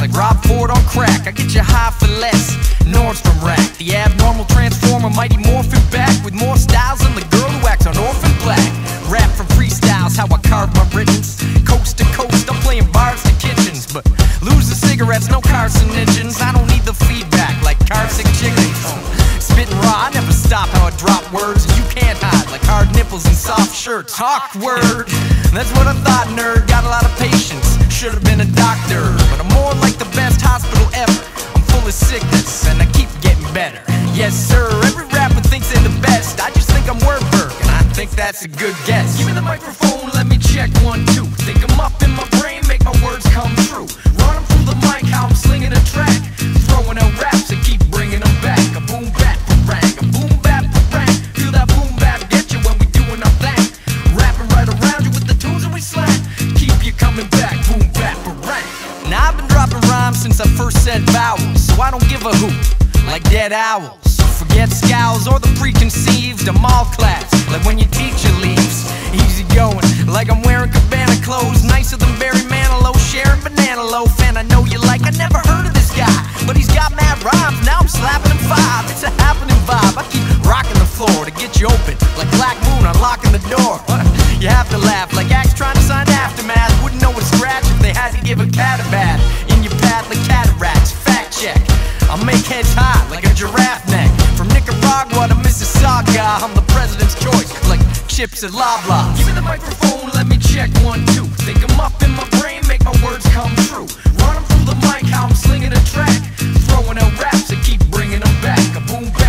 like Rob Ford on crack. I get you high for less. Nordstrom rack, the abnormal transformer, mighty morphin' back with more styles than the girl who acts on Orphan Black. Rap from freestyles, how I carve my writtens. Coast to coast, I'm playing bars to kitchens, but lose the cigarettes, no carcinogens. I don't need the feedback like carsick chickens. Spitting raw, I never stop how I drop words, and you can't hide like hard nipples and soft shirts. Awkward, that's what I thought, nerd. Got a lot of patience, should've been a doctor, but I'm more like the best hospital ever. I'm full of sickness, and I keep getting better. Yes sir, every rapper thinks they're the best. I just think I'm Wordburglar, and I think that's a good guess. Give me the microphone, let me check 1, 2. Think I'm up in my brain, make my words come true. Run them through the mic, how I'm slinging a track. Throwing out raps and keep bringing them back. A boombaparang, a boombaparang. Feel that boom bap, get you when we doing our thing. Rapping right around you with the tunes that we slang. Keep you coming back, boombaparang. Now I've been dropping rhymes since I first said vowels, so I don't give a hoot, like dead owls. Forget scowls or the preconceived, I'm all class, like when your teacher leaves. Easy going, like I'm wearing Cabana clothes, nicer than Barry Manilow, sharing banana loaf. And I know you like, I never heard of this guy, but he's got mad rhymes, now I'm slapping him 5. It's a happening vibe, I keep rocking the floor to get you open, like Black Moon unlocking the door. You have to laugh, like acts trying to sign Aftermath. Wouldn't know a scratch if they had to give a cat a bath. In your path like cataracts, fact check. I'll make heads high like a giraffe neck. From Nicaragua to Mississauga, I'm the president's choice, like chips at Loblaws. Give me the microphone, let me check 1, 2. Think I'm up in my brain, make my words come true. Run them through the mic, how I'm slinging a track. Throwing out raps and keep bringing them back. A boom back.